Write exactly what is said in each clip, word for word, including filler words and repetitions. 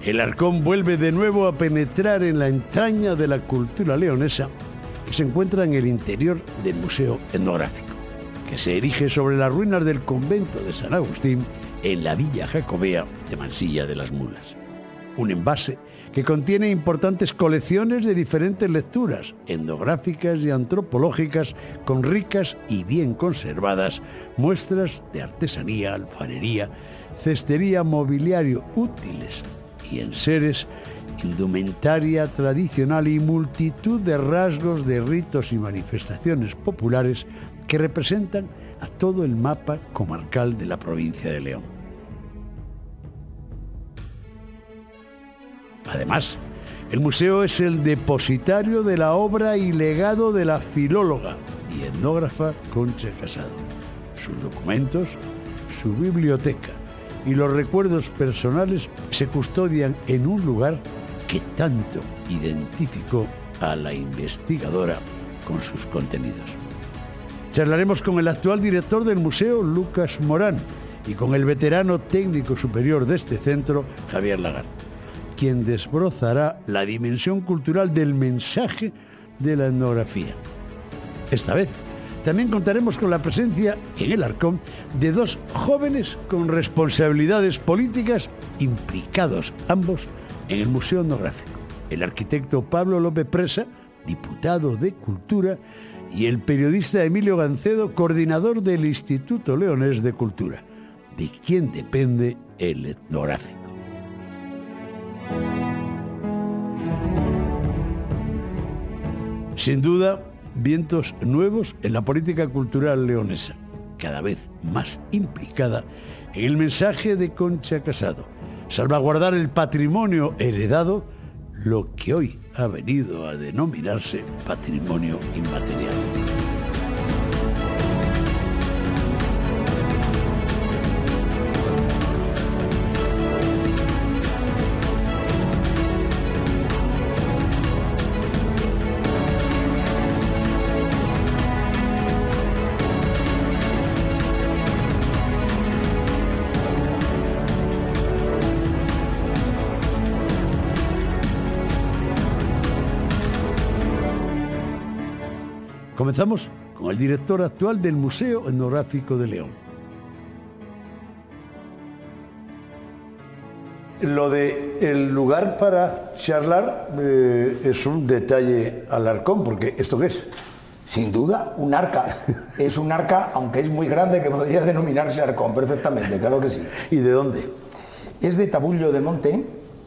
el Arcón vuelve de nuevo a penetrar en la entraña de la cultura leonesa que se encuentra en el interior del Museo Etnográfico, que se erige sobre las ruinas del convento de San Agustín en la villa jacobea de Mansilla de las Mulas. Un envase que contiene importantes colecciones de diferentes lecturas etnográficas y antropológicas con ricas y bien conservadas muestras de artesanía, alfarería, cestería, mobiliario, útiles y enseres, indumentaria tradicional y multitud de rasgos de ritos y manifestaciones populares que representan a todo el mapa comarcal de la provincia de León. Además, el museo es el depositario de la obra y legado de la filóloga y etnógrafa Concha Casado, sus documentos, su biblioteca y los recuerdos personales se custodian en un lugar que tanto identificó a la investigadora con sus contenidos. Charlaremos con el actual director del museo, Lucas Morán, y con el veterano técnico superior de este centro, Javier Lagarde, quien desbrozará la dimensión cultural del mensaje de la etnografía. Esta vez también contaremos con la presencia en el Arcón de dos jóvenes con responsabilidades políticas implicados ambos en el Museo Etnográfico: el arquitecto Pablo López Presa, diputado de Cultura, y el periodista Emilio Gancedo, coordinador del Instituto Leonés de Cultura, de quien depende el Etnográfico. Sin duda, vientos nuevos en la política cultural leonesa, cada vez más implicada en el mensaje de Concha Casado: salvaguardar el patrimonio heredado, lo que hoy ha venido a denominarse patrimonio inmaterial. Comenzamos con el director actual del Museo Etnográfico de León. Lo de el lugar para charlar eh, es un detalle al Arcón, porque ¿esto qué es? Sin duda, un arca. Es un arca, aunque es muy grande, que podría denominarse Arcón perfectamente, claro que sí. ¿Y de dónde? Es de Tabullo de Monte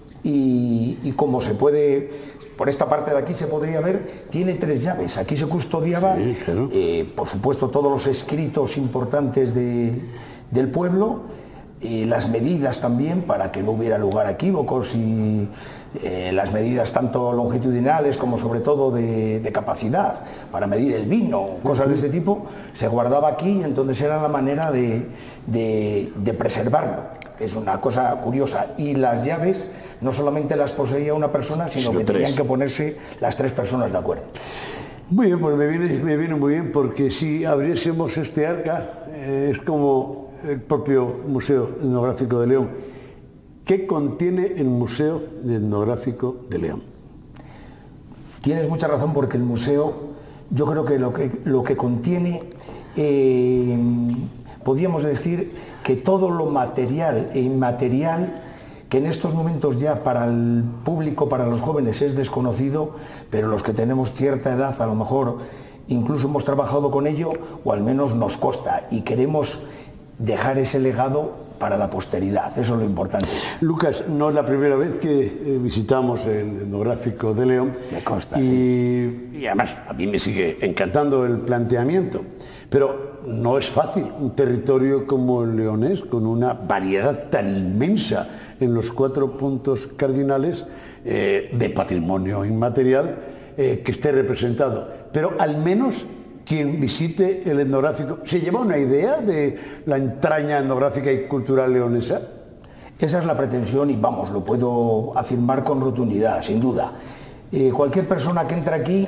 y, y como se puede... Por esta parte de aquí se podría ver, tiene tres llaves. Aquí se custodiaba, sí, claro. eh, por supuesto, todos los escritos importantes de, del pueblo, eh, las medidas también, para que no hubiera lugar a equívocos, y eh, las medidas tanto longitudinales como sobre todo de, de capacidad, para medir el vino, cosas uh-huh. de este tipo, se guardaba aquí, entonces era la manera de, de, de preservarlo. Es una cosa curiosa. Y las llaves no solamente las poseía una persona, sino que tenían que ponerse las tres personas de acuerdo. Muy bien, pues me viene, me viene muy bien, porque si abriésemos este arca, eh, es como el propio Museo Etnográfico de León. ¿Qué contiene el Museo Etnográfico de León? Tienes mucha razón, porque el museo, yo creo que lo que, lo que contiene, eh, podríamos decir que todo lo material e inmaterial, que en estos momentos ya para el público, para los jóvenes, es desconocido, pero los que tenemos cierta edad a lo mejor incluso hemos trabajado con ello, o al menos nos consta, y queremos dejar ese legado para la posteridad. Eso es lo importante. Lucas, no es la primera vez que visitamos el Etnográfico de León. Me consta, y, sí. y además a mí me sigue encantando el planteamiento, pero no es fácil un territorio como el leonés, con una variedad tan inmensa en los cuatro puntos cardinales eh, de patrimonio inmaterial, eh, que esté representado. Pero al menos quien visite el etnográfico se lleva una idea de la entraña etnográfica y cultural leonesa. Esa es la pretensión, y vamos, lo puedo afirmar con rotundidad, sin duda. Eh, cualquier persona que entra aquí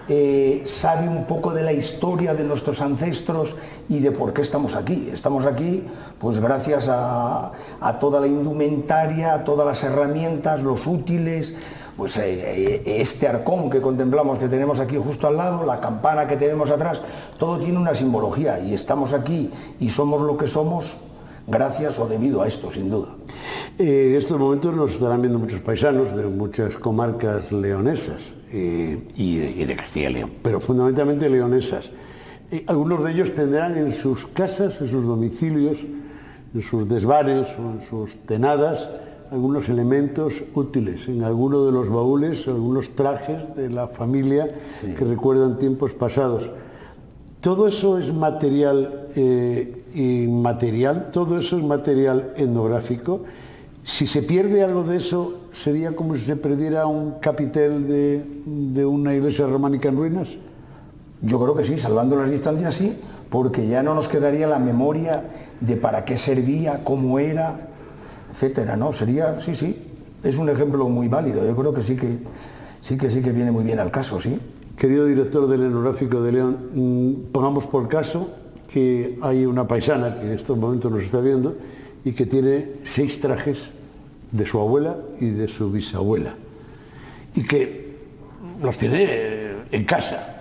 eh, sabe un poco de la historia de nuestros ancestros y de por qué estamos aquí. Estamos aquí pues gracias a, a toda la indumentaria, a todas las herramientas, los útiles, pues eh, este arcón que contemplamos, que tenemos aquí justo al lado, la campana que tenemos atrás, todo tiene una simbología y estamos aquí y somos lo que somos gracias o debido a esto, sin duda. Eh, en estos momentos nos estarán viendo muchos paisanos de muchas comarcas leonesas eh, y, de, y de Castilla y León, pero fundamentalmente leonesas. Eh, algunos de ellos tendrán en sus casas, en sus domicilios, en sus desvanes o en sus tenadas, algunos elementos útiles, en alguno de los baúles, algunos trajes de la familia sí. que recuerdan tiempos pasados. Todo eso es material eh, inmaterial, todo eso es material etnográfico. Si se pierde algo de eso, ¿sería como si se perdiera un capitel de, de una iglesia románica en ruinas? Yo creo que sí, salvando las distancias sí, porque ya no nos quedaría la memoria de para qué servía, cómo era, etcétera, ¿no? Sería, sí, sí, es un ejemplo muy válido. Yo creo que sí que sí que sí que viene muy bien al caso, sí. Querido director del Etnográfico de León, pongamos por caso que hay una paisana que en estos momentos nos está viendo y que tiene seis trajes de su abuela y de su bisabuela y que los tiene en casa.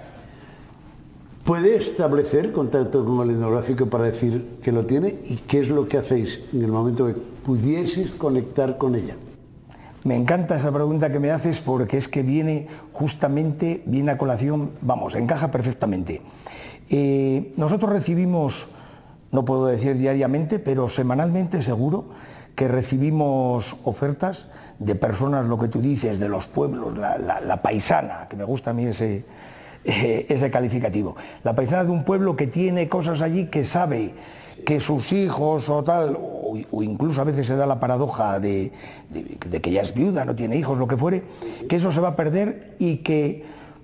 ¿Puede establecer contacto con el etnográfico para decir que lo tiene? ¿Y qué es lo que hacéis en el momento que pudieseis conectar con ella? Me encanta esa pregunta que me haces porque es que viene justamente, viene a colación, vamos, encaja perfectamente. Eh, nosotros recibimos, no puedo decir diariamente, pero semanalmente seguro, que recibimos ofertas de personas, lo que tú dices, de los pueblos, la, la, la paisana, que me gusta a mí ese... ese calificativo. La paisana de un pueblo que tiene cosas allí que sabe que sus hijos o tal, o, o incluso a veces se da la paradoja de, de, de que ya es viuda, no tiene hijos, lo que fuere, que eso se va a perder y que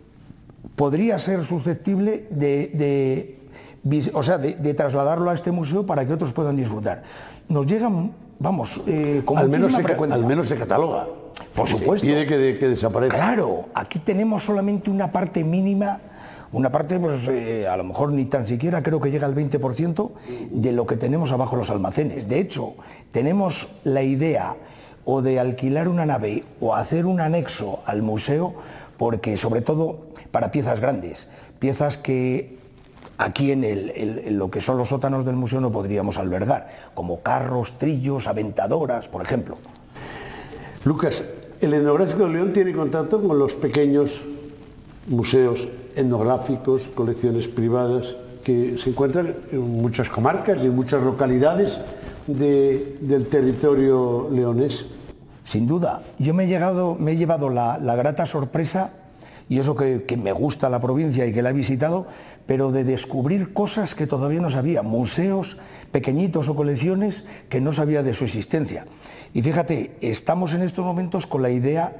podría ser susceptible de, de, o sea, de, de trasladarlo a este museo para que otros puedan disfrutar. Nos llegan, vamos, eh, con al menos, se, frecuencia. al menos se cataloga. Por supuesto. Pide que, de, que desaparezca. Claro, aquí tenemos solamente una parte mínima, una parte, pues eh, a lo mejor ni tan siquiera creo que llega al veinte por ciento de lo que tenemos abajo los almacenes. De hecho, tenemos la idea o de alquilar una nave o hacer un anexo al museo, porque sobre todo para piezas grandes, piezas que aquí en, el, el, en lo que son los sótanos del museo no podríamos albergar, como carros, trillos, aventadoras, por ejemplo. Lucas, el Etnográfico de León tiene contacto con los pequeños museos etnográficos, colecciones privadas que se encuentran en muchas comarcas y en muchas localidades de, del territorio leonés. Sin duda, yo me he, llegado, me he llevado la, la grata sorpresa, y eso que, que me gusta la provincia y que la he visitado, pero de descubrir cosas que todavía no sabía, museos pequeñitos o colecciones que no sabía de su existencia. Y fíjate, estamos en estos momentos con la idea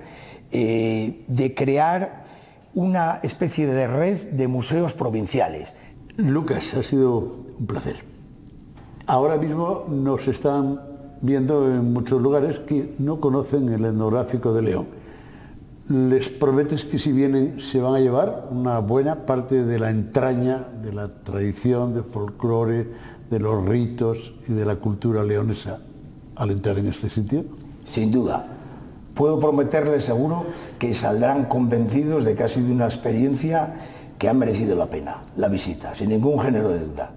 eh, de crear una especie de red de museos provinciales. Lucas, ha sido un placer. Ahora mismo nos están viendo en muchos lugares que no conocen el Etnográfico de León. Les prometes que si vienen se van a llevar una buena parte de la entraña, de la tradición, del folclore, de los ritos y de la cultura leonesa al entrar en este sitio? Sin duda. Puedo prometerles seguro que saldrán convencidos de que ha sido una experiencia que ha merecido la pena, la visita, sin ningún género de duda.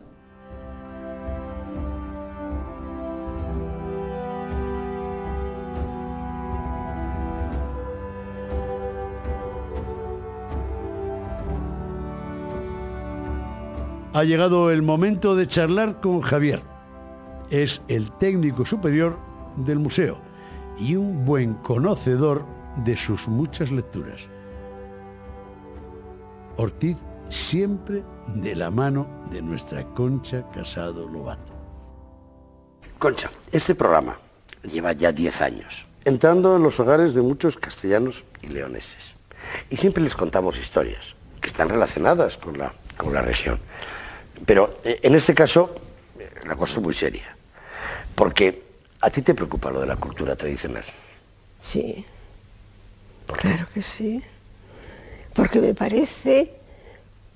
Ha llegado el momento de charlar con Javier. Es el técnico superior del museo y un buen conocedor de sus muchas lecturas. Ortiz siempre de la mano de nuestra Concha Casado Lobato. Concha, este programa lleva ya diez años, entrando en los hogares de muchos castellanos y leoneses. Y siempre les contamos historias que están relacionadas con la, con la región. Pero en este caso, la cosa es muy seria, porque a ti te preocupa lo de la cultura tradicional. Sí, claro que sí, porque me parece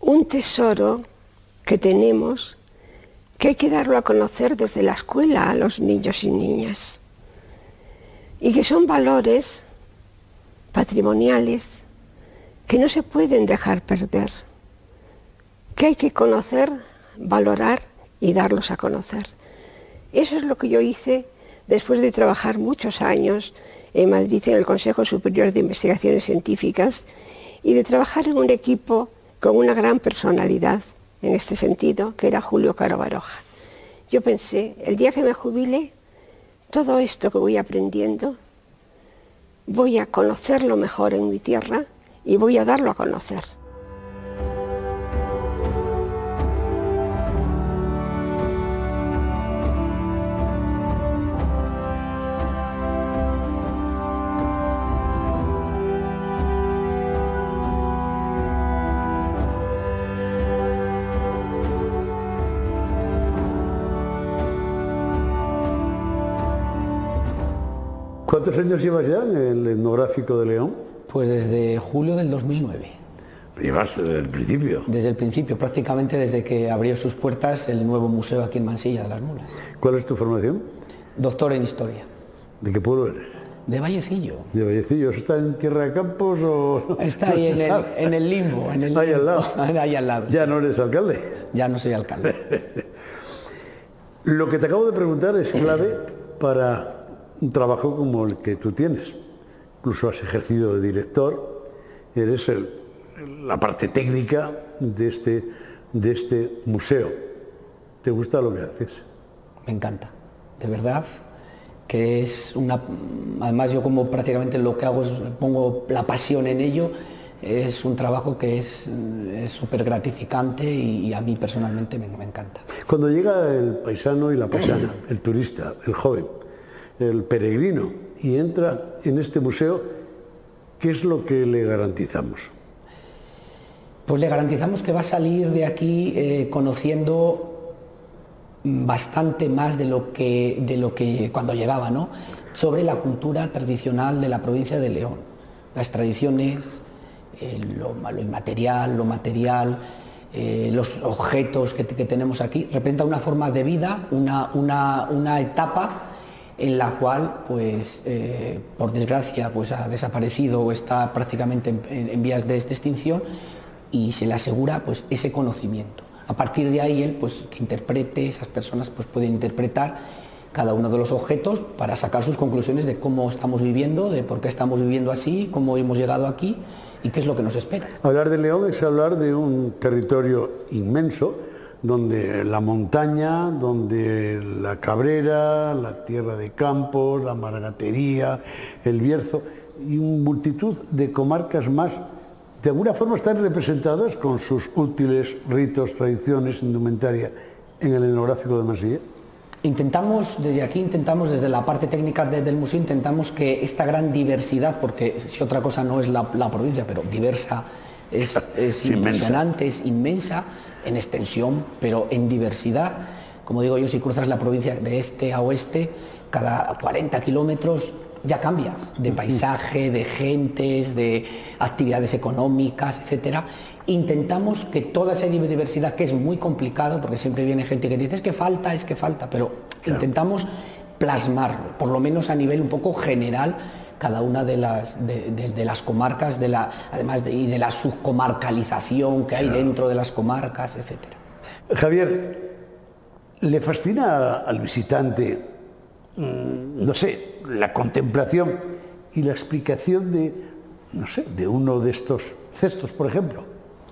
un tesoro que tenemos, que hay que darlo a conocer desde la escuela a los niños y niñas, y que son valores patrimoniales que no se pueden dejar perder, que hay que conocer, valorar y darlos a conocer. Eso es lo que yo hice después de trabajar muchos años en Madrid en el Consejo Superior de Investigaciones Científicas y de trabajar en un equipo con una gran personalidad en este sentido, que era Julio Caro Baroja. Yo pensé, el día que me jubile, todo esto que voy aprendiendo, voy a conocerlo mejor en mi tierra y voy a darlo a conocer. ¿Cuántos años llevas ya en el etnográfico de León? Pues desde julio del dos mil nueve. ¿Llevas desde el principio? Desde el principio, prácticamente desde que abrió sus puertas el nuevo museo aquí en Mansilla de las Mulas. ¿Cuál es tu formación? Doctor en Historia. ¿De qué pueblo eres? De Vallecillo. ¿De Vallecillo? ¿Eso está en Tierra de Campos o...? Está no ahí en el, en el limbo. En el ahí limbo. al lado. Ahí al lado. ¿Ya sí. no eres alcalde? Ya no soy alcalde. Lo que te acabo de preguntar es clave para un trabajo como el que tú tienes. Incluso has ejercido de director, eres el, la parte técnica de este, de este museo. ¿Te gusta lo que haces? Me encanta, de verdad, que es una... Además yo como prácticamente lo que hago es pongo la pasión en ello, es un trabajo que es súper gratificante y, y a mí personalmente me, me encanta. Cuando llega el paisano y la paisana, el turista, el joven, el peregrino, y entra en este museo, ¿qué es lo que le garantizamos? Pues le garantizamos que va a salir de aquí eh, conociendo bastante más de lo, que, de lo que cuando llegaba, ¿no? Sobre la cultura tradicional de la provincia de León, las tradiciones, eh, lo, lo inmaterial, lo material, eh, los objetos que, que tenemos aquí, representa una forma de vida, una, una, una etapa en la cual, pues, eh, por desgracia, pues, ha desaparecido o está prácticamente en, en, en vías de, de extinción, y se le asegura, pues, ese conocimiento. A partir de ahí, él, pues, que interprete, esas personas, pues, pueden interpretar cada uno de los objetos para sacar sus conclusiones de cómo estamos viviendo, de por qué estamos viviendo así, cómo hemos llegado aquí y qué es lo que nos espera. Hablar de León es hablar de un territorio inmenso, donde la montaña, donde la Cabrera, la Tierra de Campos, la Margatería, el Bierzo y una multitud de comarcas más, de alguna forma están representadas con sus útiles, ritos, tradiciones, indumentaria en el etnográfico de Mansilla. Intentamos, desde aquí, intentamos desde la parte técnica de, del museo, intentamos que esta gran diversidad, porque si otra cosa no es la, la provincia, pero diversa, es, es impresionante, es inmensa, en extensión, pero en diversidad. Como digo yo, si cruzas la provincia de este a oeste, cada cuarenta kilómetros ya cambias de paisaje, de gentes, de actividades económicas, etcétera. Intentamos que toda esa diversidad, que es muy complicado, porque siempre viene gente que dice es que falta, es que falta, pero claro, intentamos plasmarlo, por lo menos a nivel un poco general, cada una de las, de, de, de las comarcas, de la, además de, y de la subcomarcalización que hay claro. dentro de las comarcas, etcétera. Javier, ¿le fascina al visitante, mmm, no sé, la contemplación y la explicación de, no sé, de uno de estos cestos, por ejemplo?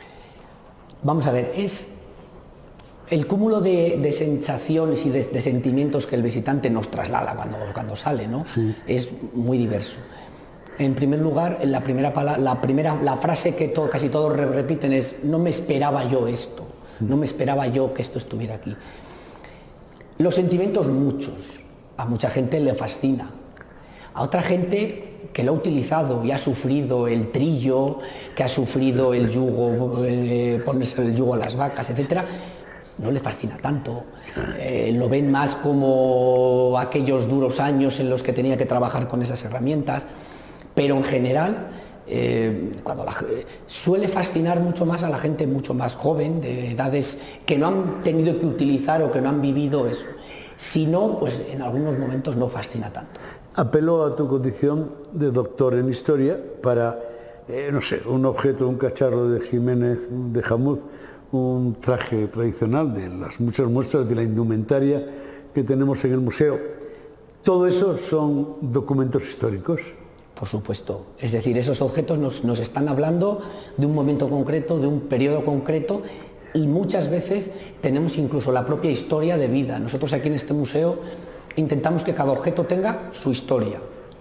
Vamos a ver, es el cúmulo de, de sensaciones y de, de sentimientos que el visitante nos traslada cuando, cuando sale, ¿no? Sí. Es muy diverso. En primer lugar, la primera, la primera la frase que to, casi todos repiten es: no me esperaba yo esto, no me esperaba yo que esto estuviera aquí. Los sentimientos muchos, a mucha gente le fascina, a otra gente que lo ha utilizado y ha sufrido el trillo, que ha sufrido el yugo, eh, ponerse el yugo a las vacas, etcétera, no le fascina tanto, eh, lo ven más como aquellos duros años en los que tenía que trabajar con esas herramientas, pero en general eh, cuando la, suele fascinar mucho más a la gente mucho más joven, de edades que no han tenido que utilizar o que no han vivido eso. Si no, pues en algunos momentos no fascina tanto. Apeló a tu condición de doctor en historia para, eh, no sé, un objeto, un cacharro de Jiménez de Jamuz, un traje tradicional de las muchas muestras de la indumentaria que tenemos en el museo. ¿Todo eso son documentos históricos? Por supuesto. Es decir, esos objetos nos, nos están hablando de un momento concreto, de un periodo concreto, y muchas veces tenemos incluso la propia historia de vida. Nosotros aquí en este museo intentamos que cada objeto tenga su historia.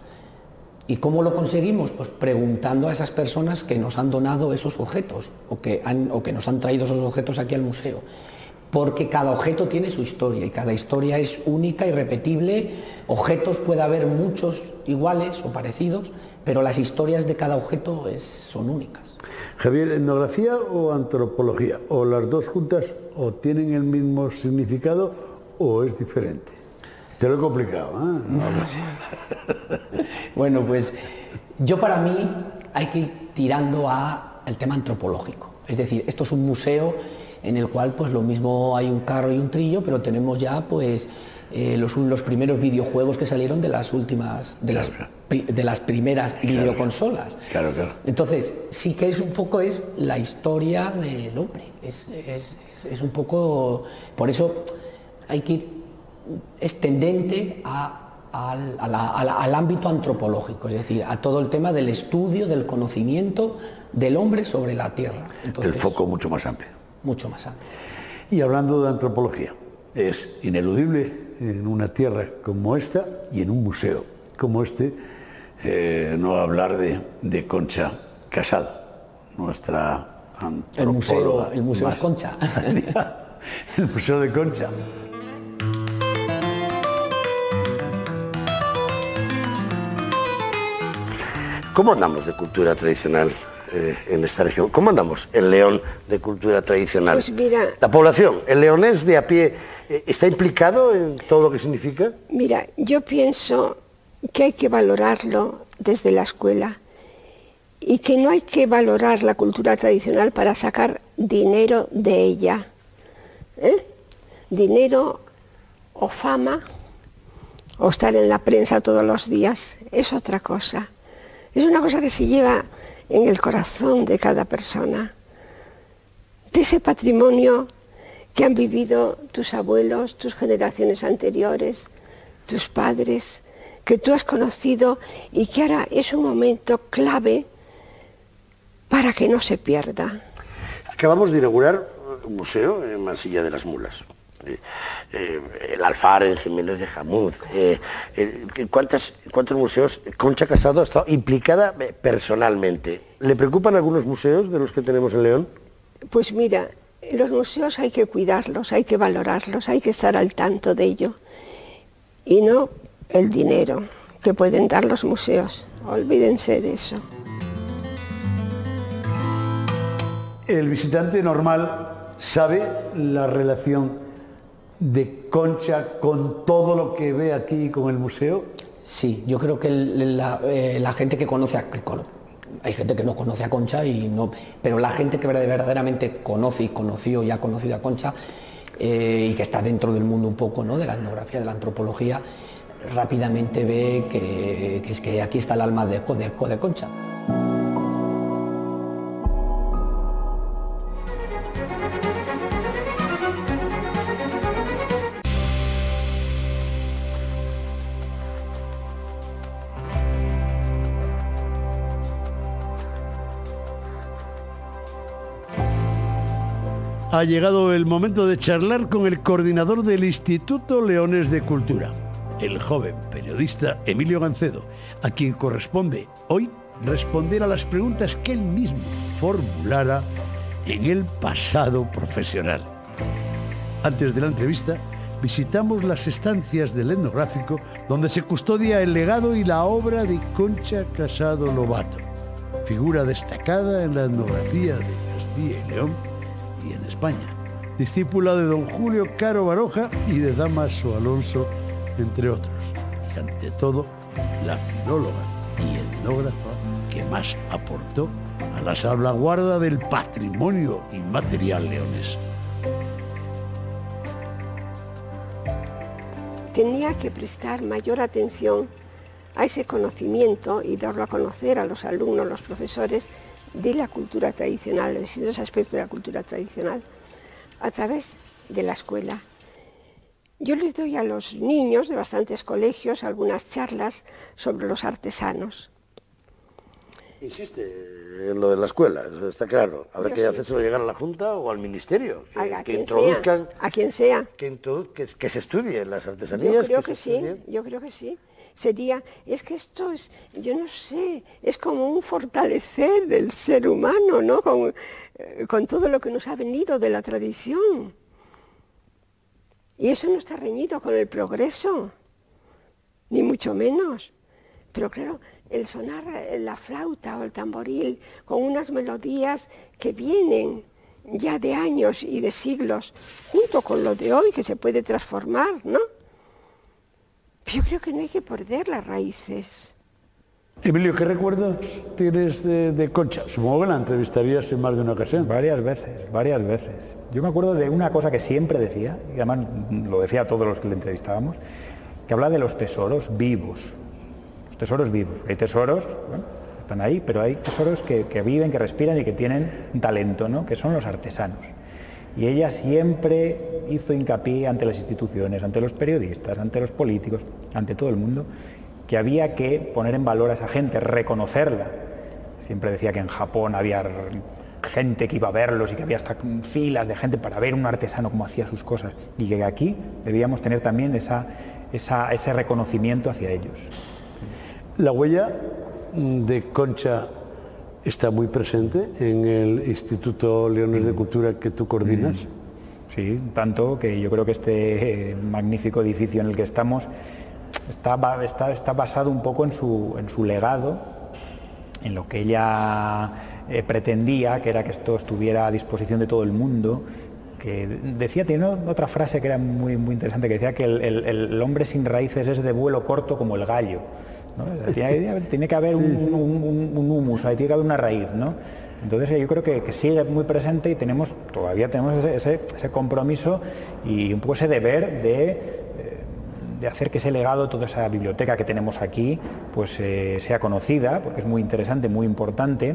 ¿Y cómo lo conseguimos? Pues preguntando a esas personas que nos han donado esos objetos o que, han, o que nos han traído esos objetos aquí al museo. Porque cada objeto tiene su historia y cada historia es única y repetible. Objetos puede haber muchos iguales o parecidos, pero las historias de cada objeto es, son únicas. Javier, ¿etnografía o antropología? ¿O las dos juntas o tienen el mismo significado o es diferente? Te lo he complicado, ¿eh? No, bueno, pues yo para mí hay que ir tirando al tema antropológico. Es decir, esto es un museo en el cual pues lo mismo hay un carro y un trillo, pero tenemos ya pues eh, los, los primeros videojuegos que salieron de las últimas, de las, de las primeras claro, videoconsolas. Claro, claro. Entonces, sí que es un poco es la historia del hombre. Es, es, es, es un poco, por eso hay que ir, es tendente a, al, a la, a la, al ámbito antropológico, es decir, a todo el tema del estudio, del conocimiento del hombre sobre la Tierra. Entonces, el foco mucho más amplio. Mucho más amplio. Y hablando de antropología, es ineludible en una tierra como esta y en un museo como este, eh, no hablar de, de Concha Casado, nuestra antropóloga. El museo, el museo es Concha. El Museo de Concha. ¿Cómo andamos de cultura tradicional eh, en esta región? ¿Cómo andamos el León de cultura tradicional? Pues mira, la población, el leonés de a pie, eh, ¿está implicado en todo lo que significa? Mira, yo pienso que hay que valorarlo desde la escuela y que no hay que valorar la cultura tradicional para sacar dinero de ella. ¿Eh? Dinero o fama o estar en la prensa todos los días es otra cosa. Es una cosa que se lleva en el corazón de cada persona, de ese patrimonio que han vivido tus abuelos, tus generaciones anteriores, tus padres, que tú has conocido y que ahora es un momento clave para que no se pierda. Acabamos de inaugurar un museo en Mansilla de las Mulas. Eh, eh, el Alfar en Jiménez de Jamuz. Eh, eh, ¿cuántas, ¿Cuántos museos? Concha Casado ha estado implicada personalmente. ¿Le preocupan algunos museos de los que tenemos en León? Pues mira, los museos hay que cuidarlos, hay que valorarlos, hay que estar al tanto de ello. Y no el dinero que pueden dar los museos. Olvídense de eso. El visitante normal sabe la relación de Concha con todo lo que ve aquí con el museo. Sí, yo creo que la, eh, la gente que conoce a, que con, hay gente que no conoce a Concha y no, pero la gente que verdaderamente conoce y conoció y ha conocido a Concha eh, y que está dentro del mundo un poco, ¿no?, de la etnografía, de la antropología, rápidamente ve que, que es que aquí está el alma de, de, de Concha. Ha llegado el momento de charlar con el coordinador del Instituto Leones de Cultura, el joven periodista Emilio Gancedo, a quien corresponde hoy responder a las preguntas que él mismo formulara en el pasado profesional. Antes de la entrevista, visitamos las estancias del etnográfico donde se custodia el legado y la obra de Concha Casado Lobato, figura destacada en la etnografía de Castilla y León y en España, discípula de don Julio Caro Baroja y de Damaso Alonso, entre otros, y ante todo, la filóloga y etnógrafa que más aportó a la salvaguarda del patrimonio inmaterial leonés. Tenía que prestar mayor atención a ese conocimiento y darlo a conocer a los alumnos, los profesores, de la cultura tradicional, de distintos aspectos de la cultura tradicional, a través de la escuela. Yo les doy a los niños de bastantes colegios algunas charlas sobre los artesanos. Insiste en lo de la escuela, eso está claro. Habrá que hacérselo llegar a la Junta o al Ministerio, que, a, a que introduzcan, sea, a quien sea, que, introdu que, que se estudien las artesanías. Yo creo que, que sí, estudien. yo creo que sí. Sería, es que esto es, yo no sé, es como un fortalecer del ser humano, ¿no? Con, eh, con todo lo que nos ha venido de la tradición. Y eso no está reñido con el progreso, ni mucho menos. Pero claro, el sonar la flauta o el tamboril con unas melodías que vienen ya de años y de siglos, junto con lo de hoy que se puede transformar, ¿no? Yo creo que no hay que perder las raíces. Emilio, ¿qué recuerdos tienes de, de Concha? Supongo que la entrevistarías en más de una ocasión. Varias veces, varias veces. Yo me acuerdo de una cosa que siempre decía, y además lo decía a todos los que le entrevistábamos, que habla de los tesoros vivos. Los tesoros vivos. Hay tesoros, bueno, están ahí, pero hay tesoros que, que viven, que respiran y que tienen un talento, ¿no? Que son los artesanos. Y ella siempre hizo hincapié ante las instituciones, ante los periodistas, ante los políticos, ante todo el mundo, que había que poner en valor a esa gente, reconocerla. Siempre decía que en Japón había gente que iba a verlos y que había hasta filas de gente para ver un artesano cómo hacía sus cosas, y que aquí debíamos tener también esa, esa, ese reconocimiento hacia ellos. La huella de Concha está muy presente en el Instituto Leonés de Cultura que tú coordinas. Sí, tanto que yo creo que este magnífico edificio en el que estamos está, está, está basado un poco en su, en su legado, en lo que ella eh, pretendía, que era que esto estuviera a disposición de todo el mundo. Que decía, tiene otra frase que era muy, muy interesante, que decía que el, el, el hombre sin raíces es de vuelo corto como el gallo, ¿no? Tiene, tiene que haber un, un, un humus, ahí tiene que haber una raíz, ¿no? Entonces yo creo que, que sigue muy presente y tenemos, todavía tenemos ese, ese, ese compromiso y un poco ese deber de, de hacer que ese legado, toda esa biblioteca que tenemos aquí, pues eh, sea conocida, porque es muy interesante, muy importante,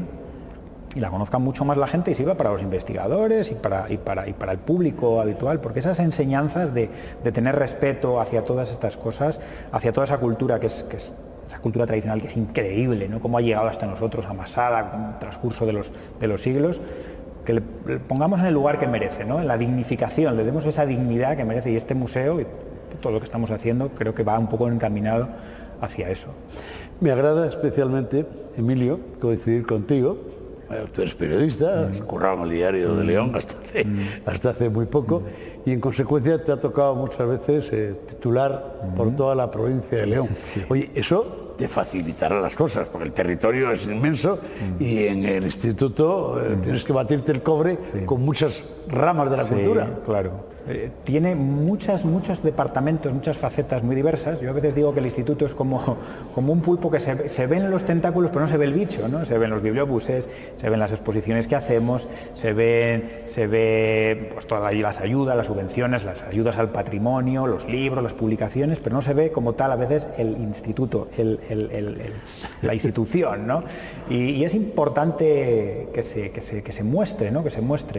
y la conozca mucho más la gente y sirva para los investigadores y para, y para, y para el público habitual, porque esas enseñanzas de, de tener respeto hacia todas estas cosas, hacia toda esa cultura que es, que es esa cultura tradicional que es increíble, ¿no? Cómo ha llegado hasta nosotros, amasada con el transcurso de los, de los siglos, que le, le pongamos en el lugar que merece, ¿no? En la dignificación, le demos esa dignidad que merece, y este museo y todo lo que estamos haciendo creo que va un poco encaminado hacia eso. Me agrada especialmente, Emilio, coincidir contigo. Bueno, tú eres periodista, has currado en el Diario de León hasta hace, hasta hace muy poco, y en consecuencia te ha tocado muchas veces eh, titular por toda la provincia de León. Sí. Oye, eso te facilitará las cosas, porque el territorio es inmenso y en el instituto eh, tienes que batirte el cobre sí. con muchas ramas de la sí, cultura. Claro. Eh, tiene muchas, muchos departamentos, muchas facetas muy diversas. Yo a veces digo que el instituto es como, como un pulpo que se, se ven los tentáculos pero no se ve el bicho, ¿no? Se ven los bibliobuses, se ven las exposiciones que hacemos, se ven, se ve pues, todas las ayudas, las subvenciones, las ayudas al patrimonio, los libros, las publicaciones, pero no se ve como tal a veces el instituto, el, el, el, el, la institución, ¿no? Y, y es importante que se, que se, que se muestre, ¿no? Que se muestre.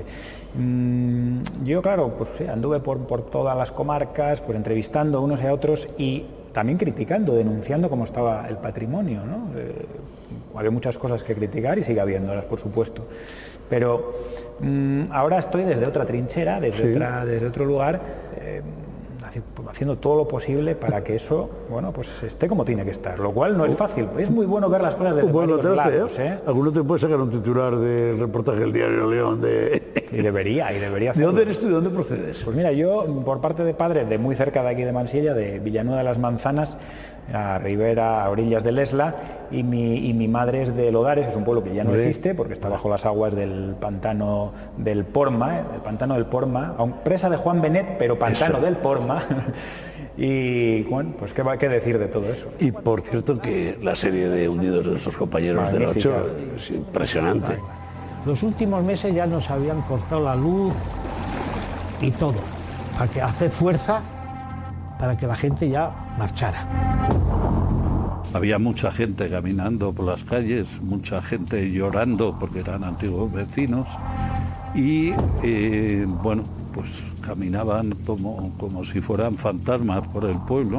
Mm, yo, claro, pues sí, anduve por, por todas las comarcas, pues entrevistando a unos y a otros y también criticando, denunciando cómo estaba el patrimonio, ¿no? Eh, había muchas cosas que criticar y sigue habiéndolas, por supuesto. Pero mmm, ahora estoy desde otra trinchera, desde, sí. otra, desde otro lugar, eh, haciendo todo lo posible para que eso, bueno, pues esté como tiene que estar, lo cual no es fácil. Es muy bueno ver las cosas desde bueno, varios lados, ¿eh? Alguno te puede sacar un titular del reportaje del Diario de León de... Y debería, y debería hacerlo. ¿De dónde eres tú? ¿De dónde procedes? Pues mira, yo por parte de padre, de muy cerca de aquí de Mansilla, de Villanueva de las Manzanas, a Ribera, a orillas del Esla, y mi, y mi madre es de Lodares, es un pueblo que ya no sí. existe porque está bajo las aguas del pantano del Porma, ¿eh? el pantano del Porma, aun presa de Juan Benet, pero pantano Eso. del Porma. Y bueno, pues qué va a decir de todo eso. Y por cierto que la serie de Hundidos de nuestros compañeros de la ocho es impresionante. Los últimos meses ya nos habían cortado la luz y todo, para que hace fuerza para que la gente ya marchara. Había mucha gente caminando por las calles, mucha gente llorando porque eran antiguos vecinos y eh, bueno, pues caminaban como, como si fueran fantasmas por el pueblo.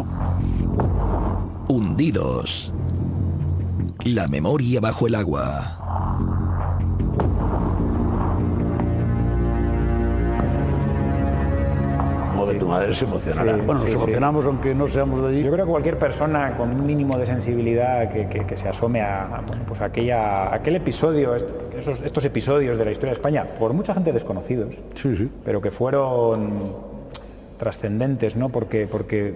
Hundidos. La memoria bajo el agua. De tu madre se emocionará. Sí, bueno, sí, nos emocionamos sí. Aunque no seamos de allí. Yo creo que cualquier persona con un mínimo de sensibilidad que, que, que se asome a, a, bueno, pues a aquella, aquel episodio, esos, estos episodios de la historia de España, por mucha gente desconocidos, sí, sí. pero que fueron trascendentes, ¿no? Porque, porque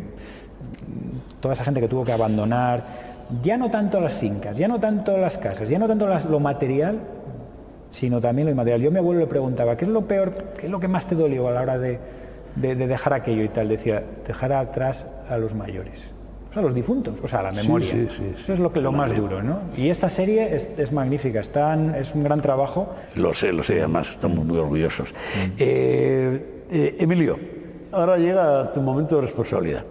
toda esa gente que tuvo que abandonar, ya no tanto las fincas, ya no tanto las casas, ya no tanto las, lo material, sino también lo inmaterial. Yo a mi abuelo le preguntaba, ¿qué es lo peor, qué es lo que más te dolió a la hora de De, de dejar aquello y tal? Decía, dejar atrás a los mayores, o sea, a los difuntos, o sea, a la memoria. Sí, sí, sí, sí. Eso es lo que lo más duro, ¿no? Y esta serie es, es magnífica, están, es un gran trabajo. Lo sé, lo sé, además estamos muy orgullosos. Mm. Eh, eh, Emilio, ahora llega tu momento de responsabilidad.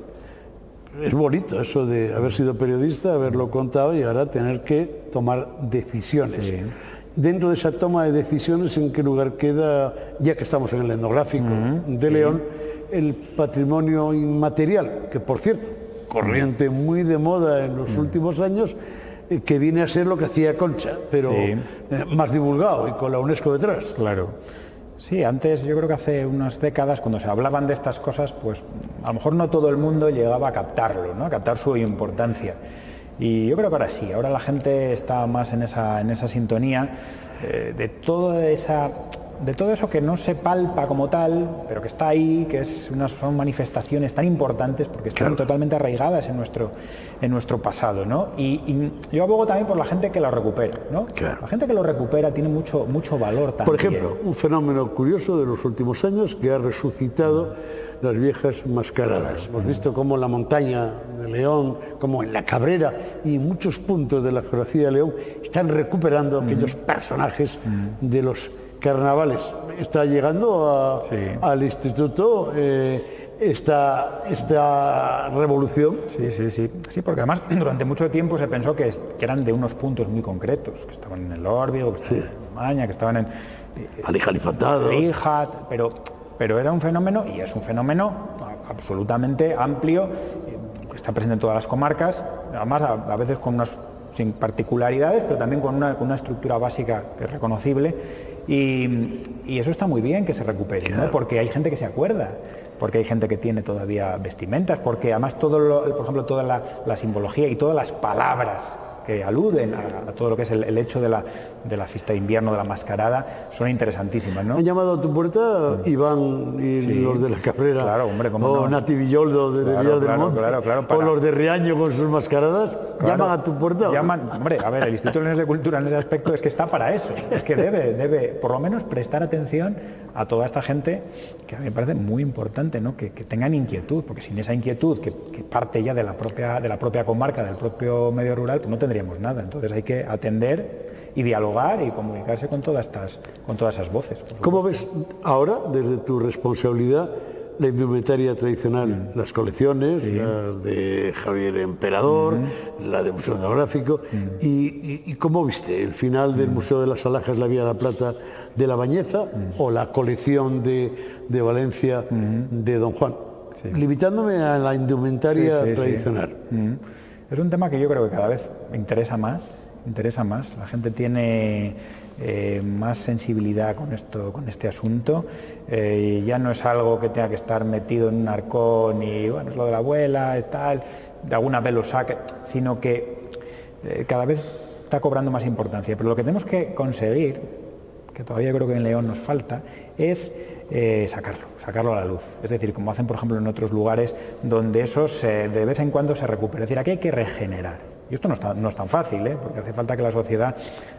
Es bonito eso de haber sido periodista, haberlo contado y ahora tener que tomar decisiones. Sí. Dentro de esa toma de decisiones, ¿en qué lugar queda, ya que estamos en el etnográfico uh-huh, de sí. León, el patrimonio inmaterial, que por cierto, corriente muy de moda en los uh-huh. últimos años, eh, que viene a ser lo que hacía Concha, pero sí. eh, más divulgado y con la UNESCO detrás? Claro. Sí, antes, yo creo que hace unas décadas, cuando se hablaban de estas cosas, pues a lo mejor no todo el mundo llegaba a captarlo, ¿no? A captar su importancia. Y yo creo que ahora sí, ahora la gente está más en esa, en esa sintonía eh, de, toda esa, de todo eso que no se palpa como tal, pero que está ahí, que es unas, son manifestaciones tan importantes porque están claro. totalmente arraigadas en nuestro, en nuestro pasado, ¿no? Y, y yo abogo también por la gente que lo recupera, ¿no? Claro. La gente que lo recupera tiene mucho, mucho valor también. Por ejemplo, un fenómeno curioso de los últimos años que ha resucitado las viejas mascaradas. Hemos visto cómo en la montaña de León, como en la Cabrera y muchos puntos de la geografía de León están recuperando aquellos personajes de los carnavales. Está llegando a, sí. al instituto eh, esta, esta revolución. Sí, sí, sí. Sí, porque además durante mucho tiempo se pensó que, que eran de unos puntos muy concretos, que estaban en el Órbigo, que estaban sí. en Alemania, que estaban en... Alijalifatado. Alijat, pero... Pero era un fenómeno, y es un fenómeno absolutamente amplio, que está presente en todas las comarcas, además a, a veces con unas sin particularidades, pero también con una, con una estructura básica que es reconocible, y, y eso está muy bien que se recupere, claro. ¿no? Porque hay gente que se acuerda, porque hay gente que tiene todavía vestimentas, porque además todo lo, por ejemplo, toda la, la simbología y todas las palabras que aluden a, a todo lo que es el, el hecho de la, de la fiesta de invierno, de la mascarada, son interesantísimas, ¿no? ¿Han llamado a tu puerta Iván y sí. los de la Cabrera? Claro, hombre, ¿cómo o no? Nati Villoldo de, claro, de Villar claro, del Monte, claro, claro, para... o los de Riaño con sus mascaradas, claro. ¿Llaman a tu puerta? Llaman, hombre, a ver, el Instituto de Leones de Cultura en ese aspecto es que está para eso, es que debe, debe por lo menos prestar atención a toda esta gente, que a mí me parece muy importante, ¿no? que, que tengan inquietud, porque sin esa inquietud que, que parte ya de la propia de la propia comarca, del propio medio rural, pues no tendríamos nada. Entonces hay que atender y dialogar y comunicarse con todas estas con todas esas voces. ¿Cómo ves ahora, desde tu responsabilidad, la indumentaria tradicional, mm. las colecciones, sí. la de Javier Emperador, mm. la del Museo Etnográfico, mm. y, y, y cómo viste el final del mm. Museo de las Alhajas, la Vía de la Plata de la Bañeza, mm. o la colección de, de Valencia mm. de Don Juan? Sí. Limitándome a la indumentaria sí, sí, tradicional. Sí. Mm. Es un tema que yo creo que cada vez me interesa más, interesa más. La gente tiene eh, más sensibilidad con esto, con este asunto. Eh, ya no es algo que tenga que estar metido en un arcón y bueno, es lo de la abuela, es tal, de alguna vez lo saque, sino que eh, cada vez está cobrando más importancia. Pero lo que tenemos que conseguir, que todavía creo que en León nos falta, es eh, sacarlo, sacarlo a la luz. Es decir, como hacen por ejemplo en otros lugares donde eso se, de vez en cuando se recupera. Es decir, aquí hay que regenerar. Y esto no, está, no es tan fácil, ¿eh? Porque hace falta que la sociedad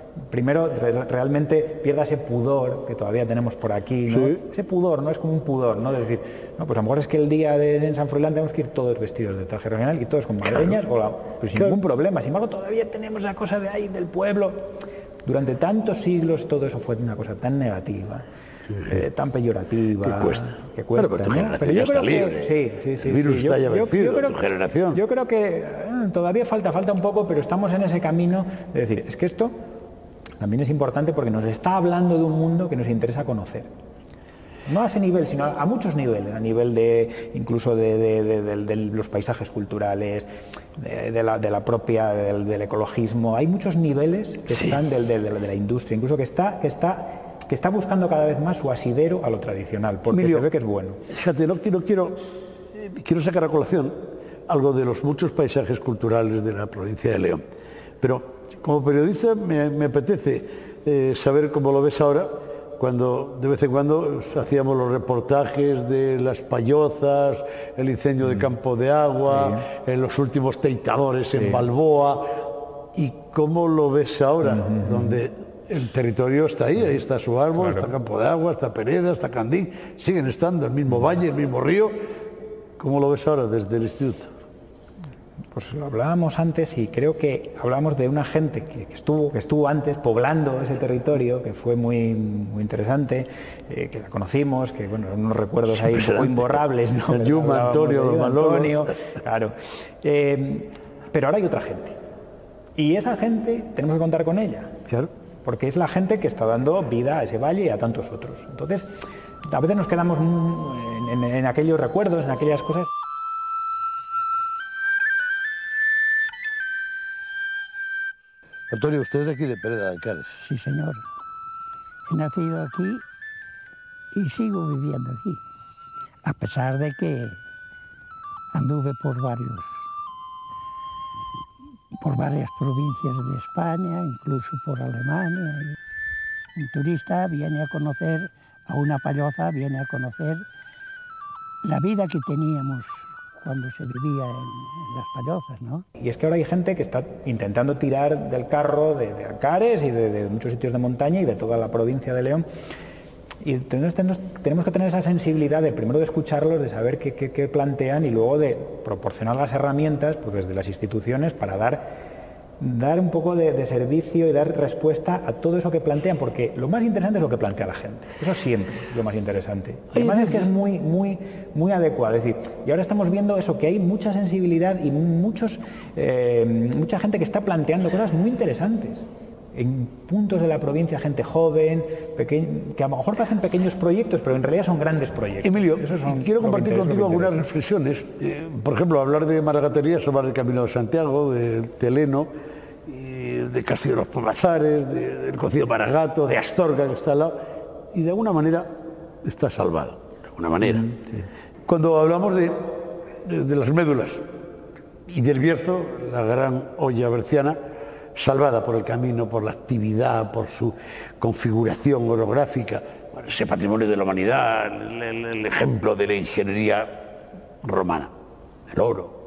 primero re realmente pierda ese pudor que todavía tenemos por aquí, ¿no? Sí. Ese pudor, ¿no? Es como un pudor, ¿no? De decir, no, pues a lo mejor es que el día de en San Froilán tenemos que ir todos vestidos de traje regional y todos con madreñas, claro. o la, pues sin claro. ningún problema. Sin embargo, todavía tenemos esa cosa de ahí, del pueblo. Durante tantos siglos todo eso fue una cosa tan negativa. Eh, tan peyorativa, que cuesta, que cuesta, pero, pero, ¿no? Pero yo creo libre. que sí, sí, sí, el virus sí. está yo, ya vencido, yo, yo creo, tu generación. Yo creo que eh, todavía falta, falta un poco, pero estamos en ese camino de decir, es que esto también es importante porque nos está hablando de un mundo que nos interesa conocer. No a ese nivel, sino a, a muchos niveles, a nivel de incluso de, de, de, de, de los paisajes culturales, de, de, la, de la propia, del, del ecologismo. Hay muchos niveles que sí. están del, de, de, de la industria, incluso que está, que está que está buscando cada vez más su asidero a lo tradicional, porque Emilio, se ve que es bueno. Fíjate, no quiero, quiero, eh, quiero sacar a colación algo de los muchos paisajes culturales de la provincia de León, pero como periodista me, me apetece eh, saber cómo lo ves ahora, cuando de vez en cuando hacíamos los reportajes de las payozas, el incendio de Campo de Agua, sí. en los últimos teitadores sí. en Balboa, y cómo lo ves ahora, uh-huh. donde el territorio está ahí, ahí está su árbol, claro. está Campo de Agua, está Pereda, está Candín, siguen estando el mismo valle, el mismo río. ¿Cómo lo ves ahora desde el instituto? Pues lo hablábamos antes y creo que hablábamos de una gente que, que, estuvo, que estuvo antes poblando ese territorio, que fue muy, muy interesante, eh, que la conocimos, que bueno, unos recuerdos sí, ahí un poco imborrables, ¿no? El Yuma, Antonio, los Antonio, claro. Eh, pero ahora hay otra gente. Y esa gente tenemos que contar con ella. Claro. Porque es la gente que está dando vida a ese valle y a tantos otros. Entonces, a veces nos quedamos en, en, en aquellos recuerdos, en aquellas cosas. Antonio, usted es de aquí de Pereda de Alcares. Sí, señor. He nacido aquí y sigo viviendo aquí, a pesar de que anduve por varios por varias provincias de España, incluso por Alemania. Un turista viene a conocer, a una payoza, viene a conocer la vida que teníamos cuando se vivía en, en las payozas, ¿no? Y es que ahora hay gente que está intentando tirar del carro de, de Alcares y de, de muchos sitios de montaña y de toda la provincia de León. Y tenemos, tenemos, tenemos que tener esa sensibilidad de primero de escucharlos, de saber qué, qué, qué plantean y luego de proporcionar las herramientas pues desde las instituciones para dar, dar un poco de, de servicio y dar respuesta a todo eso que plantean, porque lo más interesante es lo que plantea la gente. Eso siempre es lo más interesante. Y además es que es muy, muy, muy adecuado. Es decir, y ahora estamos viendo eso, que hay mucha sensibilidad y muchos, eh, mucha gente que está planteando cosas muy interesantes. En puntos de la provincia, gente joven, peque... que a lo mejor hacen pequeños proyectos, pero en realidad son grandes proyectos. Emilio, son quiero compartir contigo algunas reflexiones. Eh, por ejemplo, hablar de Maragaterías, hablar del Camino de Santiago, de Teleno, y de Castillo de los Pomazares, de, del Cocido Maragato, de Astorga, que está al lado, y de alguna manera está salvado, de alguna manera. Mm, sí. Cuando hablamos de, de, de las médulas y del Bierzo, la gran olla berciana, salvada por el camino, por la actividad, por su configuración orográfica, bueno, ese patrimonio de la humanidad, el, el, el ejemplo de la ingeniería romana, el oro.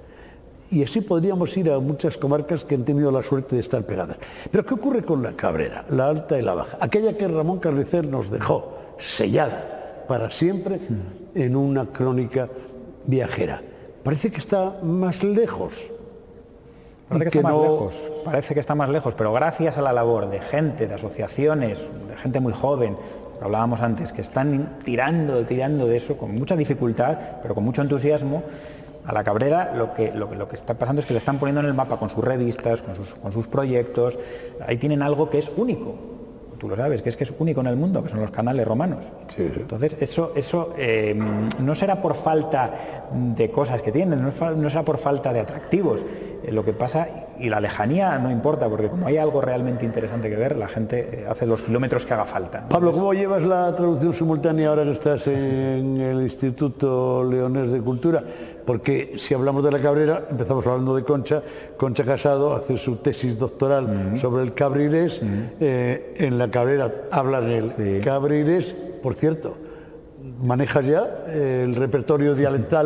Y así podríamos ir a muchas comarcas que han tenido la suerte de estar pegadas. Pero ¿qué ocurre con la Cabrera, la alta y la baja? Aquella que Ramón Carnicer nos dejó sellada para siempre en una crónica viajera. Parece que está más lejos. Parece que, que está no... más lejos, parece que está más lejos, pero gracias a la labor de gente, de asociaciones, de gente muy joven, hablábamos antes, que están tirando, tirando de eso con mucha dificultad, pero con mucho entusiasmo, a la Cabrera lo que, lo que, lo que está pasando es que le están poniendo en el mapa con sus revistas, con sus, con sus proyectos. Ahí tienen algo que es único, tú lo sabes, que es que es único en el mundo, que son los canales romanos. Sí. Entonces eso, eso eh, no será por falta de cosas que tienen, no, es, no será por falta de atractivos. Eh, lo que pasa, y la lejanía no importa, porque como hay algo realmente interesante que ver, la gente hace los kilómetros que haga falta. Pablo, ¿cómo llevas la traducción simultánea ahora que estás en el Instituto Leonés de Cultura? Porque si hablamos de la Cabrera, empezamos hablando de Concha, Concha Casado hace su tesis doctoral uh-huh. sobre el cabrilés, uh-huh. eh, en la Cabrera hablan el sí. cabrilés, por cierto, ¿manejas ya el repertorio dialectal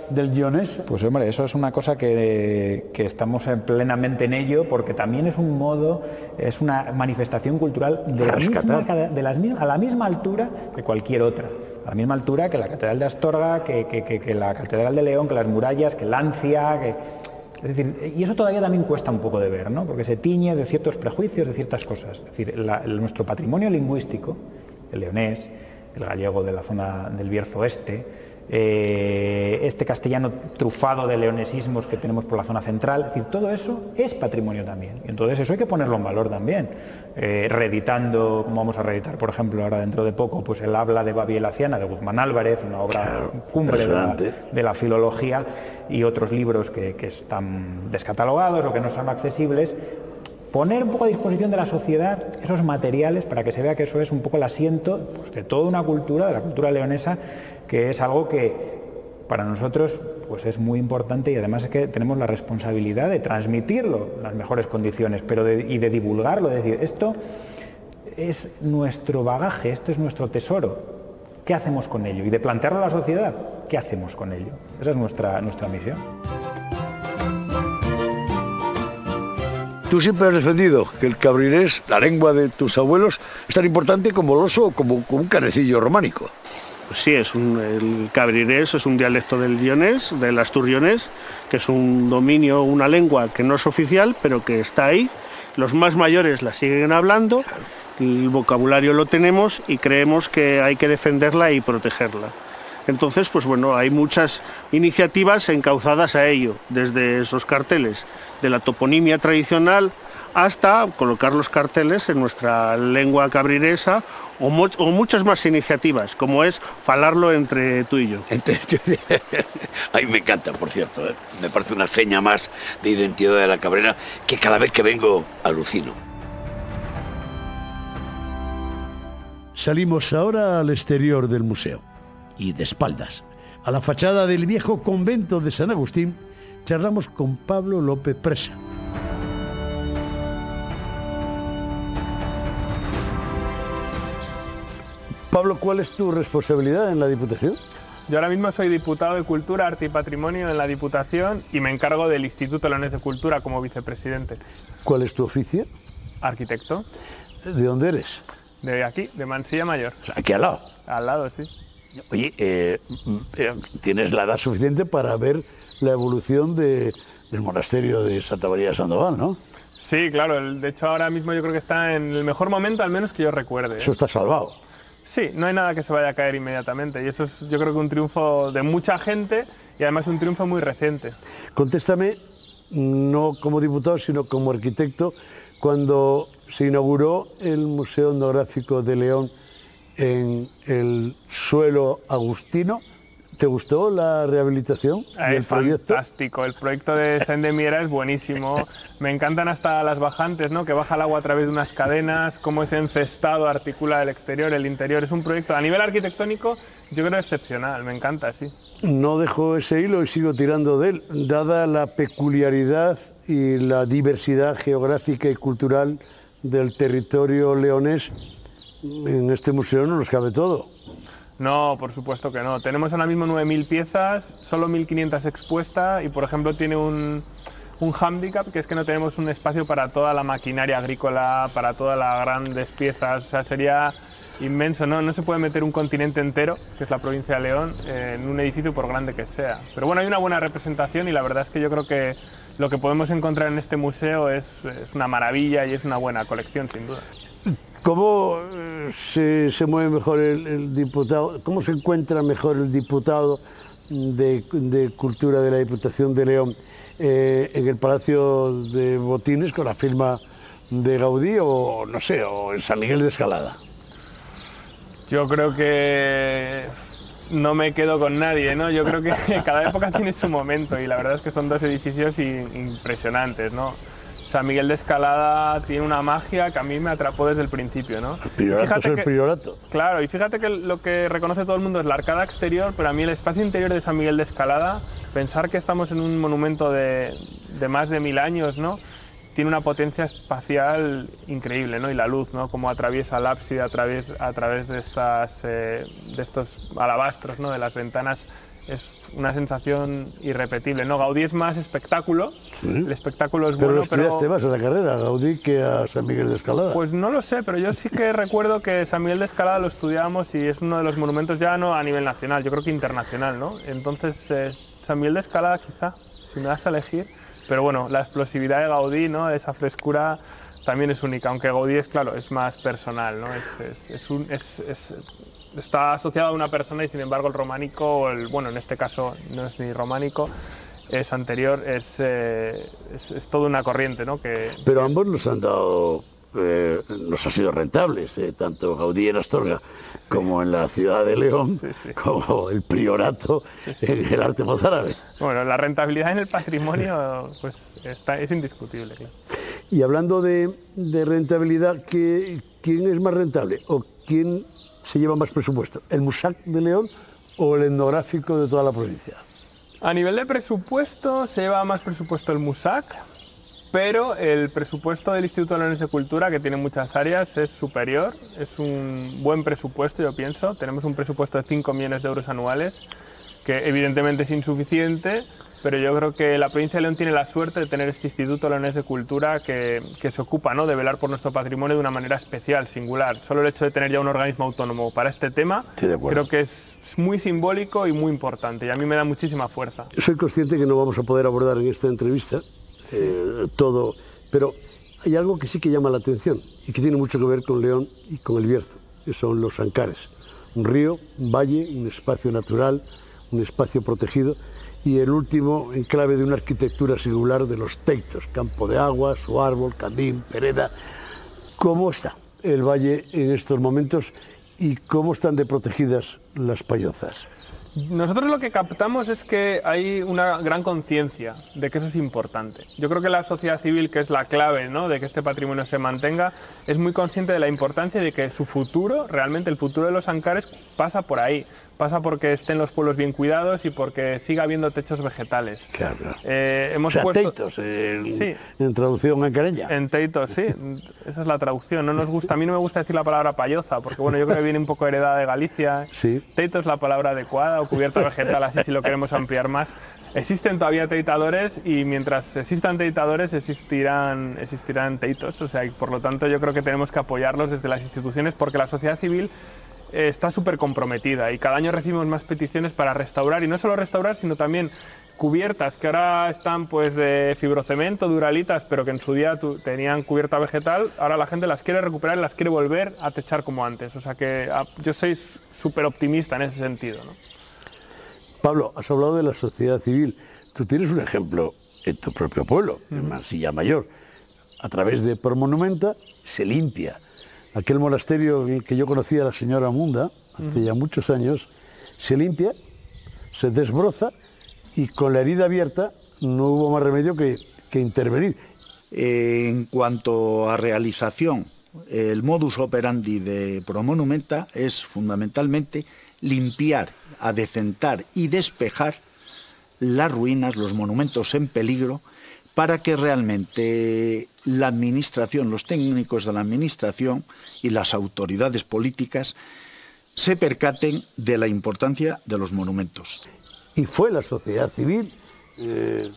del leonés? Pues hombre, eso es una cosa que, que estamos plenamente en ello, porque también es un modo, es una manifestación cultural de la misma, de las, a la misma altura que cualquier otra. A la misma altura que la Catedral de Astorga, que, que, que, que la Catedral de León, que las murallas, que Lancia, que... Es decir, y eso todavía también cuesta un poco de ver, ¿no? Porque se tiñe de ciertos prejuicios, de ciertas cosas. Es decir, la, el, nuestro patrimonio lingüístico, el leonés, el gallego de la zona del Bierzo Oeste, eh, este castellano trufado de leonesismos que tenemos por la zona central, es decir, todo eso es patrimonio también. Y entonces eso hay que ponerlo en valor también. Eh, reeditando, como vamos a reeditar, por ejemplo, ahora dentro de poco, pues el Habla de Babi y Laciana de Guzmán Álvarez, una obra claro, cumbre de la, de la filología, y otros libros que, que están descatalogados o que no son accesibles. Poner un poco a disposición de la sociedad esos materiales para que se vea que eso es un poco el asiento, pues, de toda una cultura, de la cultura leonesa, que es algo que para nosotros pues es muy importante, y además es que tenemos la responsabilidad de transmitirlo en las mejores condiciones, pero de, y de divulgarlo, es decir, esto es nuestro bagaje, esto es nuestro tesoro, ¿qué hacemos con ello? Y de plantearlo a la sociedad, ¿qué hacemos con ello? Esa es nuestra, nuestra misión. Tú siempre has defendido que el cabrinés, la lengua de tus abuelos, es tan importante como el oso o como, como un canecillo románico. Sí, es un, el cabrinés es un dialecto del lionés, del asturionés, que es un dominio, una lengua que no es oficial, pero que está ahí. Los más mayores la siguen hablando, el vocabulario lo tenemos y creemos que hay que defenderla y protegerla. Entonces, pues bueno, hay muchas iniciativas encauzadas a ello, desde esos carteles de la toponimia tradicional hasta colocar los carteles en nuestra lengua cabrinesa, o, mo o muchas más iniciativas, como es falarlo entre tú y yo. A mí me encanta, por cierto, ¿eh? Me parece una seña más de identidad de la cabrera que cada vez que vengo alucino. Salimos ahora al exterior del museo y de espaldas, a la fachada del viejo convento de San Agustín, charlamos con Pablo López Presa. Pablo, ¿cuál es tu responsabilidad en la Diputación? Yo ahora mismo soy diputado de Cultura, Arte y Patrimonio en la Diputación y me encargo del Instituto Leonés de Cultura como vicepresidente. ¿Cuál es tu oficio? Arquitecto. ¿De dónde eres? De aquí, de Mansilla Mayor. Aquí al lado. Al lado, sí. Oye, eh, tienes la edad suficiente para ver la evolución de, del monasterio de Santa María de Sandoval, ¿no? Sí, claro. De hecho, ahora mismo yo creo que está en el mejor momento, al menos que yo recuerde. Eso está salvado. Sí, no hay nada que se vaya a caer inmediatamente y eso es, yo creo que un triunfo de mucha gente y además un triunfo muy reciente. Contéstame, no como diputado, sino como arquitecto, cuando se inauguró el Museo Etnográfico de León en el suelo agustino, ¿te gustó la rehabilitación del proyecto? Es fantástico, el proyecto de Saint-de-Miera es buenísimo, me encantan hasta las bajantes, ¿no? Que baja el agua a través de unas cadenas, cómo ese encestado articula el exterior, el interior, es un proyecto a nivel arquitectónico yo creo excepcional, me encanta, sí. No dejo ese hilo y sigo tirando de él, dada la peculiaridad y la diversidad geográfica y cultural del territorio leonés, en este museo no nos cabe todo. No, por supuesto que no. Tenemos ahora mismo nueve mil piezas, solo mil quinientas expuestas y, por ejemplo, tiene un, un hándicap, que es que no tenemos un espacio para toda la maquinaria agrícola, para todas las grandes piezas. O sea, sería inmenso, ¿no? No se puede meter un continente entero, que es la provincia de León, en un edificio por grande que sea. Pero bueno, hay una buena representación y la verdad es que yo creo que lo que podemos encontrar en este museo es, es una maravilla y es una buena colección, sin duda. ¿Cómo se, se mueve mejor el, el diputado, cómo se encuentra mejor el diputado de, de Cultura de la Diputación de León eh, en el Palacio de Botines con la firma de Gaudí o, no sé, o en San Miguel de Escalada? Yo creo que no me quedo con nadie, ¿no? Yo creo que cada época tiene su momento y la verdad es que son dos edificios impresionantes, ¿no? San Miguel de Escalada tiene una magia que a mí me atrapó desde el principio, ¿no? El priorato es el que, priorato. Claro, y fíjate que lo que reconoce todo el mundo es la arcada exterior, pero a mí el espacio interior de San Miguel de Escalada, pensar que estamos en un monumento de, de más de mil años, ¿no? Tiene una potencia espacial increíble, ¿no? Y la luz, ¿no? Como atraviesa el ábside a través, a través de, estas, eh, de estos alabastros, ¿no? De las ventanas es una sensación irrepetible, ¿no? Gaudí es más espectáculo, sí. El espectáculo es pero bueno, estudiaste pero... más a la carrera a Gaudí que a San Miguel de Escalada. Pues no lo sé, pero yo sí que recuerdo que San Miguel de Escalada lo estudiamos y es uno de los monumentos ya no a nivel nacional, yo creo que internacional, ¿no? Entonces, eh, San Miguel de Escalada quizá, si me das a elegir, pero bueno, la explosividad de Gaudí, ¿no? Esa frescura también es única, aunque Gaudí es, claro, es más personal, ¿no? Es, es, es un, es, es, está asociado a una persona y sin embargo el románico, o el, bueno, en este caso no es ni románico, es anterior, es, eh, es, es toda una corriente, ¿no? Que, pero ambos nos han dado, eh, nos han sido rentables, eh, tanto Gaudí en Astorga sí. como en la ciudad de León, sí, sí. como el priorato sí, sí. en el arte mozárabe. Bueno, la rentabilidad en el patrimonio pues está, es indiscutible. Claro. Y hablando de, de rentabilidad, ¿qué, ¿quién es más rentable o quién se lleva más presupuesto? ¿El Musac de León o el etnográfico de toda la provincia? A nivel de presupuesto se lleva más presupuesto el Musac, pero el presupuesto del Instituto Leonés de Cultura, que tiene muchas áreas, es superior, es un buen presupuesto, yo pienso. Tenemos un presupuesto de cinco millones de euros anuales, que evidentemente es insuficiente, pero yo creo que la provincia de León tiene la suerte de tener este Instituto Leonés de Cultura que, que se ocupa, ¿no?, de velar por nuestro patrimonio de una manera especial, singular. Solo el hecho de tener ya un organismo autónomo para este tema, sí, creo que es muy simbólico y muy importante, y a mí me da muchísima fuerza. Soy consciente que no vamos a poder abordar en esta entrevista sí. eh, todo, pero hay algo que sí que llama la atención y que tiene mucho que ver con León y con el Bierzo, que son los Ancares. Un río, un valle, un espacio natural, un espacio protegido, y el último en clave de una arquitectura singular de los teitos, campo de agua, su árbol, candín, pereda. ¿Cómo está el valle en estos momentos y cómo están de protegidas las payozas? Nosotros lo que captamos es que hay una gran conciencia de que eso es importante. Yo creo que la sociedad civil, que es la clave, ¿no?, de que este patrimonio se mantenga, es muy consciente de la importancia de que su futuro, realmente el futuro de los Ancares, pasa por ahí. Pasa porque estén los pueblos bien cuidados y porque siga habiendo techos vegetales. Claro. Eh, hemos o sea, puesto... teitos, en, sí. en traducción ancareña. En teitos, sí. Esa es la traducción. No nos gusta, a mí no me gusta decir la palabra payoza, porque bueno, yo creo que viene un poco heredada de Galicia. Sí. Teito es la palabra adecuada, o cubierta vegetal, así si lo queremos ampliar más. Existen todavía teitadores y mientras existan teitadores existirán, existirán teitos. O sea, y por lo tanto yo creo que tenemos que apoyarlos desde las instituciones, porque la sociedad civil está súper comprometida y cada año recibimos más peticiones para restaurar, y no solo restaurar, sino también cubiertas que ahora están pues de fibrocemento, duralitas, pero que en su día tenían cubierta vegetal. Ahora la gente las quiere recuperar y las quiere volver a techar como antes. O sea que yo soy súper optimista en ese sentido, ¿no? Pablo, has hablado de la sociedad civil. Tú tienes un ejemplo en tu propio pueblo, mm. en Mansilla Mayor. A través de Promonumenta se limpia. Aquel monasterio en el que yo conocí a la señora Munda, hace ya muchos años, se limpia, se desbroza y con la herida abierta no hubo más remedio que, que intervenir. Eh, en cuanto a realización, el modus operandi de Promonumenta es fundamentalmente limpiar, adecentar y despejar las ruinas, los monumentos en peligro, para que realmente la administración, los técnicos de la administración y las autoridades políticas se percaten de la importancia de los monumentos. Y fue la sociedad civil. Eh...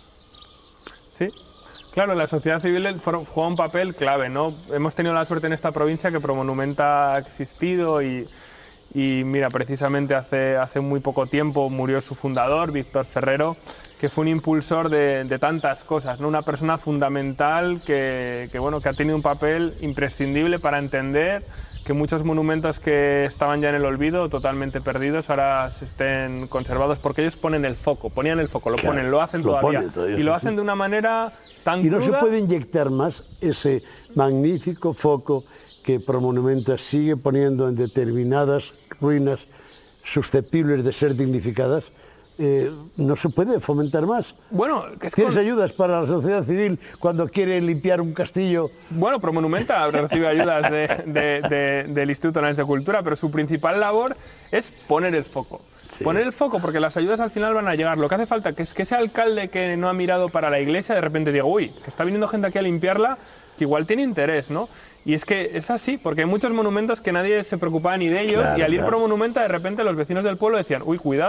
Sí, claro, la sociedad civil juega un papel clave, ¿no? Hemos tenido la suerte en esta provincia que Promonumenta ha existido y, y mira, precisamente hace, hace muy poco tiempo murió su fundador, Víctor Ferrero, que fue un impulsor de, de tantas cosas, ¿no? Una persona fundamental que, que, bueno, que ha tenido un papel imprescindible para entender que muchos monumentos que estaban ya en el olvido, totalmente perdidos, ahora se estén conservados, porque ellos ponen el foco, ponían el foco, lo claro, ponen, lo hacen lo todavía, ponen todavía, y lo hacen de una manera tan Y no cruda. Se puede inyectar más ese magnífico foco que Promonumenta sigue poniendo en determinadas ruinas susceptibles de ser dignificadas. Eh, ¿No se puede fomentar más? Bueno, es ¿Tienes con... ayudas para la sociedad civil cuando quiere limpiar un castillo? Bueno, Promonumenta recibe ayudas de, de, de, del Instituto Leonés de Cultura, pero su principal labor es poner el foco. Sí. Poner el foco, porque las ayudas al final van a llegar. Lo que hace falta que es que ese alcalde que no ha mirado para la iglesia de repente diga, uy, que está viniendo gente aquí a limpiarla, que igual tiene interés, ¿no? Y es que es así, porque hay muchos monumentos que nadie se preocupaba ni de ellos, claro, y al ir claro. Promonumenta de repente los vecinos del pueblo decían, uy, cuidado,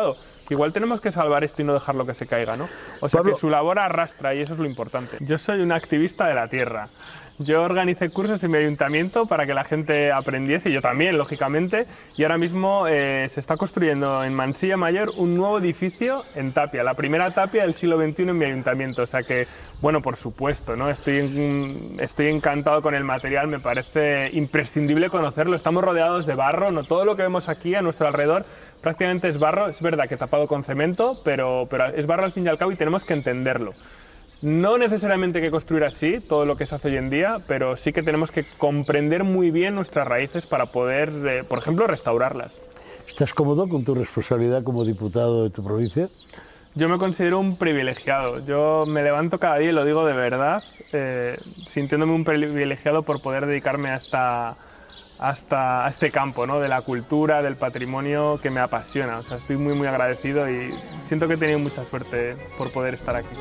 igual tenemos que salvar esto y no dejarlo que se caiga, ¿no? O sea, Pablo, que su labor arrastra y eso es lo importante. Yo soy un activista de la tierra. Yo organicé cursos en mi ayuntamiento para que la gente aprendiese, yo también, lógicamente, y ahora mismo eh, se está construyendo en Mansilla Mayor un nuevo edificio en tapia, la primera tapia del siglo veintiuno en mi ayuntamiento, o sea que, bueno, por supuesto, ¿no? Estoy, en, estoy encantado con el material, me parece imprescindible conocerlo, estamos rodeados de barro, no todo lo que vemos aquí a nuestro alrededor prácticamente es barro, es verdad que tapado con cemento, pero, pero es barro al fin y al cabo y tenemos que entenderlo. No necesariamente hay que construir así todo lo que se hace hoy en día, pero sí que tenemos que comprender muy bien nuestras raíces para poder, eh, por ejemplo, restaurarlas. ¿Estás cómodo con tu responsabilidad como diputado de tu provincia? Yo me considero un privilegiado. Yo me levanto cada día y lo digo de verdad, eh, sintiéndome un privilegiado por poder dedicarme a, esta, a, esta, a este campo, ¿no? De la cultura, del patrimonio que me apasiona. O sea, estoy muy, muy agradecido y siento que he tenido mucha suerte por poder estar aquí.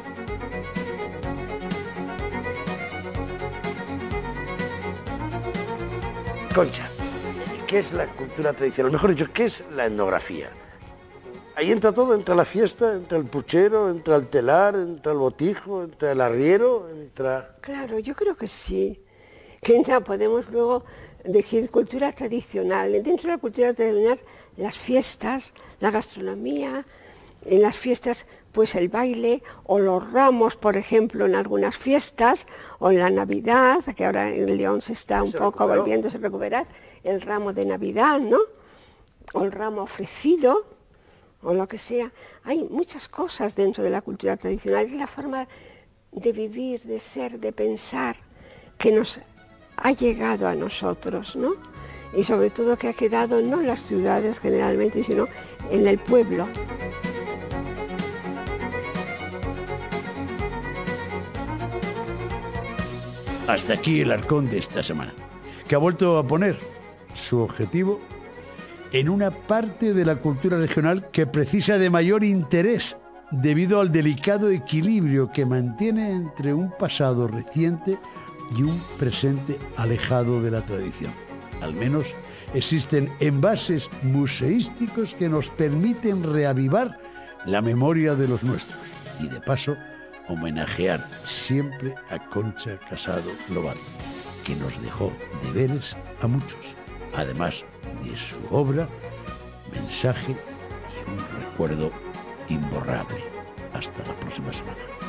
Concha, ¿qué es la cultura tradicional? Mejor dicho, ¿qué es la etnografía? Ahí entra todo, entra la fiesta, entra el puchero, entra el telar, entra el botijo, entra el arriero, entra... Claro, yo creo que sí, que ya podemos luego decir cultura tradicional. Dentro de la cultura tradicional, las fiestas, la gastronomía, en las fiestas pues el baile o los ramos, por ejemplo, en algunas fiestas, o en la Navidad, que ahora en León se está un poco volviéndose a recuperar, el ramo de Navidad, ¿no? O el ramo ofrecido, o lo que sea. Hay muchas cosas dentro de la cultura tradicional, es la forma de vivir, de ser, de pensar, que nos ha llegado a nosotros, ¿no? Y sobre todo que ha quedado no en las ciudades generalmente, sino en el pueblo. Hasta aquí el Arcón de esta semana, que ha vuelto a poner su objetivo en una parte de la cultura regional que precisa de mayor interés debido al delicado equilibrio que mantiene entre un pasado reciente y un presente alejado de la tradición. Al menos existen envases museísticos que nos permiten reavivar la memoria de los nuestros y, de paso, homenajear siempre a Concha Casado Lobato, que nos dejó deberes a muchos, además de su obra, mensaje y un recuerdo imborrable. Hasta la próxima semana.